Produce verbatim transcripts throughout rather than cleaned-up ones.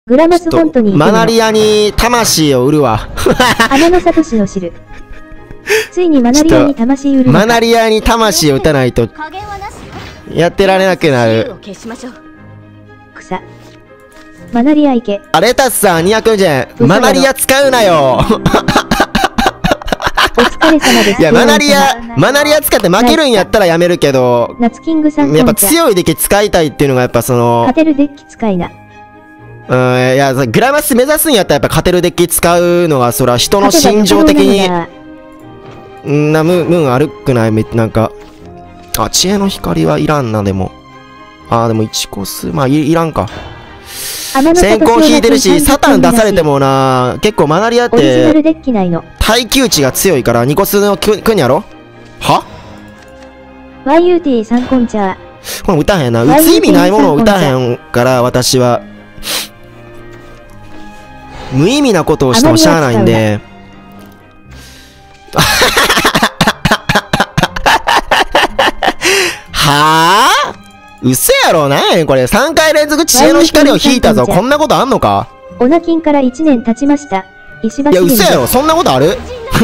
グラマス本当にマナリアに魂を売るわ。 天野聡を知る。ついにマナリアに魂売る。 マナリアに魂を打たないとやってられなくなる。 草。マナリア行け。 あ、レタスさんにひゃくよんじゅうえん。マナリア使うなよ。 お疲れ様です。 いや、マナリア、マナリア使って負けるんやったらやめるけど、 夏キングさんやっぱ強いデッキ使いたいっていうのがやっぱその、 勝てるデッキ使いな。 うん、いや、グラマス目指すんやったらやっぱ勝てるデッキ使うのは、それは人の心情的に、んな、ムーン悪くないなんか、あ、知恵の光はいらんな、でも。あー、でもいちコス、まあい、いらんか。先行引いてるし、サタン出されてもな、結構マナリアって、耐久値が強いから、にコスのくんやろはワイユーティーさん コンチャー。 これ打たへんな。打つ意味ないものを打たへんから、私は。無意味なことをしてもしゃあないんで。はぁ嘘やろ、なんやねんこれ。さんかい連続知恵の光を引いたぞ。こんなことあんのか。 オナキンからいちねん経ちました。石橋。 いや、嘘やろ。そんなことある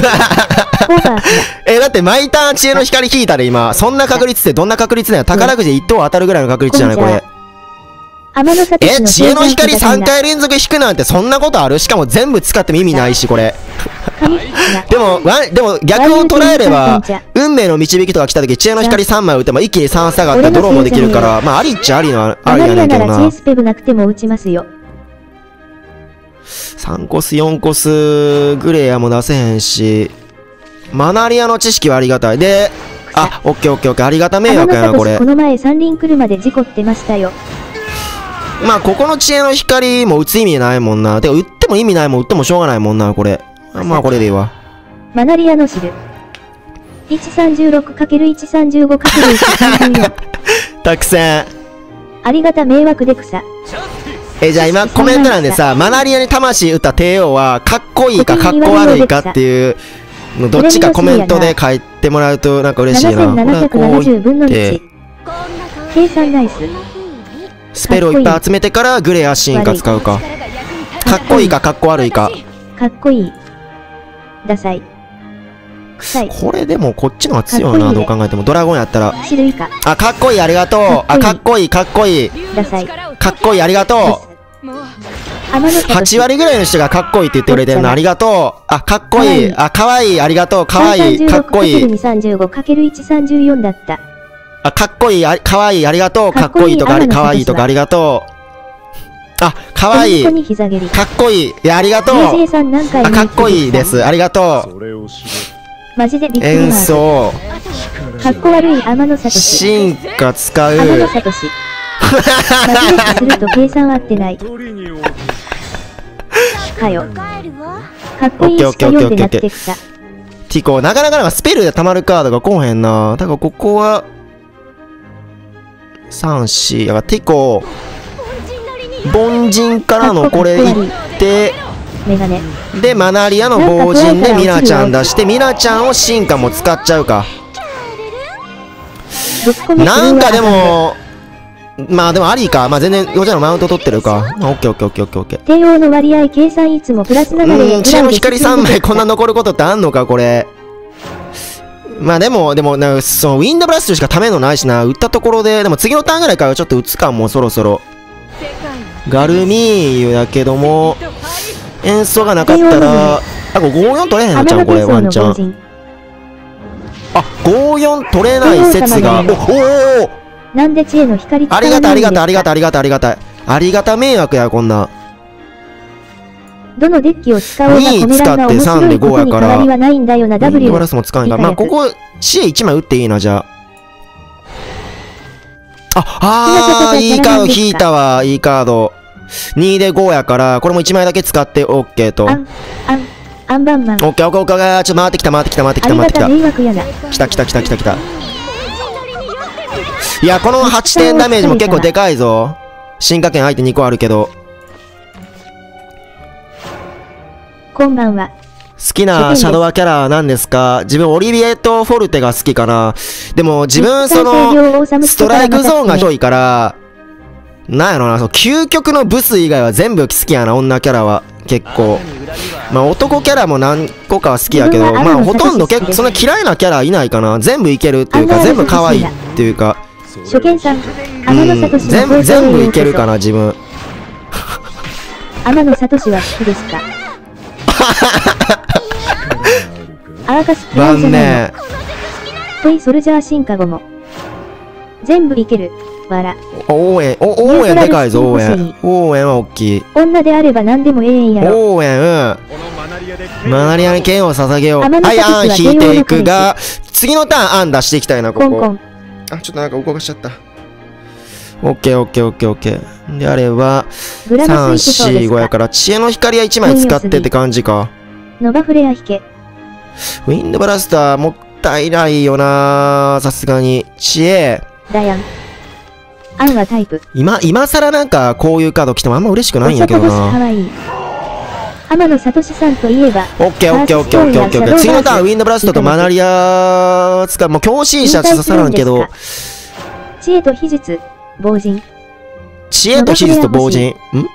え、だって毎ターン知恵の光引いたで今。そんな確率ってどんな確率だよ。宝くじいっ等当たるぐらいの確率じゃないこれ。え、知恵の光さんかい連続引くなんてそんなことある？しかも全部使っても意味ないし、これ。でも、でも逆を捉えれば、運命の導きとか来た時、知恵の光さんまい打てば一気にさん下がってドローもできるから、まあありっちゃありの、ありやねんけどな。さんコス、よんコスグレアも出せへんし、マナリアの知識はありがたい。で、あ、オッケーオッケーオッケー、ありがた迷惑やな、これ。 この前三輪車で事故ってましたよ。 まあ、ここの知恵の光も打つ意味ないもんな。てか、打っても意味ないもん、打ってもしょうがないもんな、これ。まあ、これでいいわ。 マナリアの汁。いちさんじゅうろくかけるいちさんじゅうごかけるいちさんじゅうよん。 たくさん。 ありがた迷惑で草。 え、じゃあ今コメント欄でさ、マナリアに魂打った帝王は、かっこいいかかっこ悪いかっていうの、どっちかコメントで書いてもらうとなんか嬉しいな。 ななせんななひゃくななじゅうぶんのいち。計算ナイス。 スペルをいっぱい集めてからグレア進化使うか。かっこいいかかっこ悪いか。 かっこいい。ダサい。 これでもこっちの方が強いな、どう考えても。ドラゴンやったら。あ、かっこいい、ありがとう。あ、かっこいい、かっこいい。 ダサい。 かっこいい、ありがとう。はちわりぐらいの人がかっこいいって言ってくれてるの、ありがとう。あ、かっこいい。あ、かわいい、ありがとう。かわいい、かっこいい。 にさんじゅうごかけるいちさんじゅうよん だった。 あ、かっこいい、あ、かわいい、ありがとう。かっこいいとか、かわいいとか、ありがとう。あ、かわいい。かっこいい。いや、ありがとう。あ、かっこいいです。ありがとう。 マジでびっくり。 演奏。 かっこ悪い天野聡。 進化使う。 天野聡。マジですると計算合ってない。かよ。かっこいいしか読んでなってきた。 ティコ、なかなかなんかスペルで溜まるカードが来おへんな。だからここは、さん、よん。だからティコ、凡人からのこれいって、で、マナリアの凡人でミラちゃん出して、ミラちゃんを進化も使っちゃうか。なんかでも、まあでもありか。まあ全然、よちゃんのマウント取ってるか。オッケーオッケーオッケーオッケーオッケー。 帝王の割合計算いつもプラスななで。 うん、知恵の光さんまいこんな残ることってあんのか、これ。まあでも、でも、なそのウィンドブラストしかためのないしな。打ったところで、でも次のターンぐらいからちょっと打つか、もうそろそろ。ガルミーユだけども、演奏がなかったら、あ、これごよん取れへんのちゃん、これ、ワンチャン。あ、ごよん取れない説が。おおおなんで知恵の光ありがたい、ありがたい、ありがたい、ありがたい、ありがたい。ありがた迷惑や、こんな。 どのデッキを使おうがコメ欄が面白いことに変わりはないんだよな、ダブリュー。 バラスも使うんか。まあ、ここ、知恵いちまい打っていいな、じゃあ。あ、あー、いいカード引いたわ、いいカード。にでごやから、これもいちまいだけ使って OK と。 あん、あん、アンバンマン。 オッケーオッケーオッケー、ちょっと回ってきた、回ってきた、回ってきた、回ってきた。来た来た来た来た来た。いや、このはちてんダメージも結構でかいぞ。進化圏相手にこあるけど。 こんばんは。 好きなシャドウキャラなんですか？自分オリビエとフォルテが好きかな。でも自分その、ストライクゾーンが広いから、 なんやろな、そう、究極のブス以外は全部好きやな、女キャラは。結構。まあ男キャラも何個かは好きやけど、まあほとんど結構、そんな嫌いなキャラいないかな。全部いけるっていうか、全部可愛いっていうか。 初見さん、天野聡の全部、全部いけるかな、自分。 天野聡は好きですか？アーカス嫌いじゃないの？トイソルジャー進化後も。全部いける。わら。 応援、お応援でかいぞ、応援。応援は大きい。 女であれば何でもええんやろ。 応援、うん。マナリアに剣を捧げよう。はい、アン引いていくが、次のターンアン出していきたいな、ここ。 コンコン。 あ、ちょっとなんか動かしちゃった。オッケーオッケーオッケーオッケー。であれば、さん、よん、ごやから、知恵の光はいちまい使ってって感じか。 ノバフレア引け。 ウィンドブラスターもったいないよな、さすがに。知恵。 ダヤン。アンはタイプ。 今、今更なんかこういうカード来てもあんま嬉しくないんやけどな。 かわいい。天野聡さんといえば。 オッケーオッケーオッケーオッケーオッケー。次のターンウィンドブラストとマナリア使う。もう強心者刺さらんけど。 知恵と秘術、防人。 知恵と秘術と防人。ん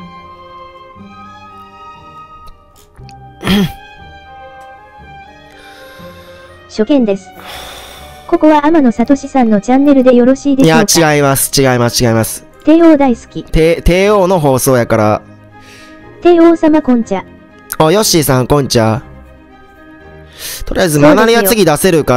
初見です。ここは天野聡さんのチャンネルでよろしいでしょうか？ いや、違います、違います、違います。 帝王大好き。 帝、帝王の放送やから。 帝王様こんちゃ。 あ、ヨッシーさんこんちゃ。とりあえずマナリア次出せるから、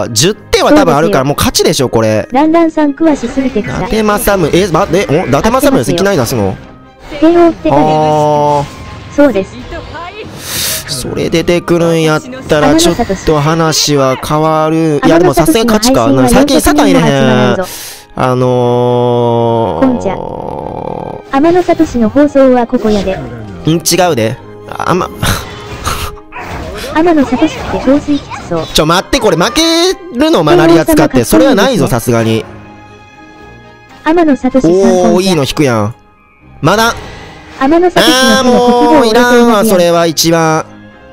じゅってんは多分あるからもう勝ちでしょ、これ。 ランランさん詳しすぎてくさ。 伊達政宗、え、待って、お、伊達政宗いきなり出すの？ 帝王って誰？ あー。そうです。 それ出てくるんやったらちょっと話は変わる。いやでもさすがに勝ちか。最近サタンいれへん。あのー。 こんちゃ。天野聡の放送はここやで。 ん、違うで。あんま。 天野聡って憔水きつそう。 ちょ待って、これ負けるのマナリア使って。それはないぞ、さすがに。 天野聡さん。 おー、いいの引くやん。まだ。 天野聡あー、もういらんわ、それは一番。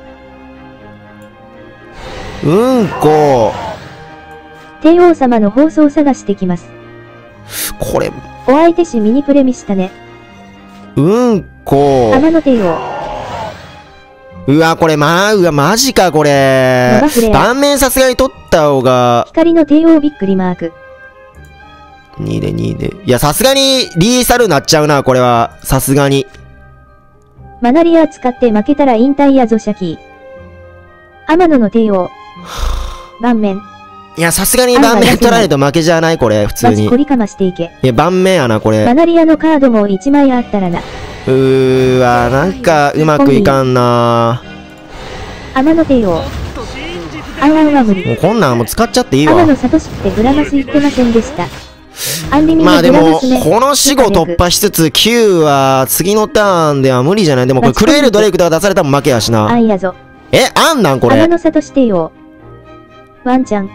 うんこ。 帝王様の放送探してきます。 これ。 お相手しミニプレミしたね。 うんこ。 天野帝王。 うわ、これまあ、うわ、マジか、これ。盤面さすがに取った方が。 光の帝王びっくりマーク。 にでにで。いや、さすがに、リーサルなっちゃうな、これは。さすがに。 マナリア使って負けたら引退やぞ、シャキー。天野の帝王。盤面。 いや、さすがに盤面取られると負けじゃない、これ、普通に。 凝りかましていけ。 いや、盤面やな、これ。 マナリアのカードもいちまいあったらな。 うーわ、なんか、うまくいかんな。 天野帝王。あんあんは無理。 もうこんなんもう使っちゃっていいわ。 天野聡ってグラマス言ってませんでした。アンリミまあでも、 この死後突破しつつ、きゅうは次のターンでは無理じゃない。でもこれ、クルエルドレイクとか出されたら負けやしな。 あんやぞ。 え、あんなんこれ。 天野聡帝王。ワンちゃん。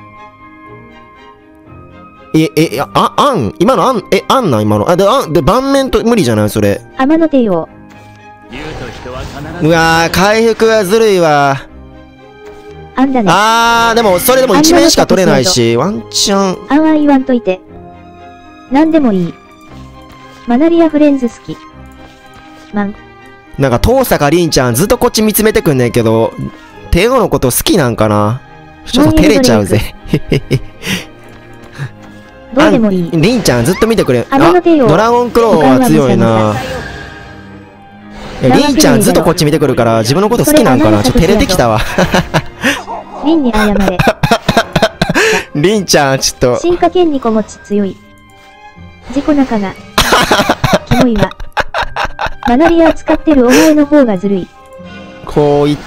え、え、あ、あん今のあん、え、あんなん今の。あ、で、あん、で、盤面と無理じゃないそれ。 天野帝王。 うわー、回復はずるいわ。 あんだね。 あー、でも、それでもいちめんしか取れないし、ワンチャン。 あんは言わんといて。なんでもいい。マナリアフレンズ好き。マン。 なんか、遠坂凛ちゃんずっとこっち見つめてくんねんけど、帝王のこと好きなんかなちょっと照れちゃうぜ。 どうでもいい。 凛ちゃんずっと見てくれ。 あ、ドラゴンクローは強いな。凛ちゃんずっとこっち見てくるから、自分のこと好きなんかなちょっと照れてきたわ。 凛に謝れ。 凛ちゃん、ちょっと。 進化剣にこもち強い。事故仲が。キモいわ。マナリア使ってるお前の方がずるい。 こう言って、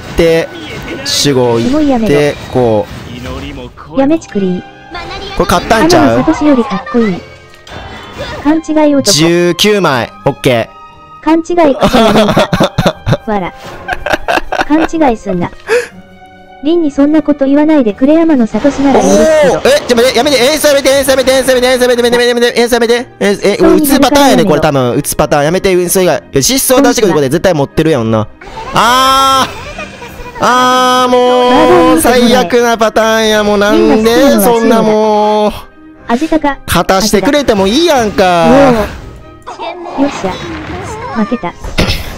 守護言って、こう。やめちくりー。 これ買ったんちゃう？ 天野聡よりかっこいい。勘違い男。 じゅうきゅうまい。オッケー。勘違いかやめんか。わら。勘違いすんな。凛にそんなこと言わないでくれ天野聡なら許すけど。 え、ちょ、待って、やめて、演奏やめて、演奏やめて、演奏やめて、演奏やめて、やめて、やめて、演奏やめて。え、え、打つパターンやね、これ多分。打つパターン。やめて、演奏以外。失踪出してくることで絶対持ってるやんな。あーあー、もう、最悪なパターンや、もうなんで、そんなもう、 味高。 勝たしてくれてもいいやんか。 よっしゃ。負けた。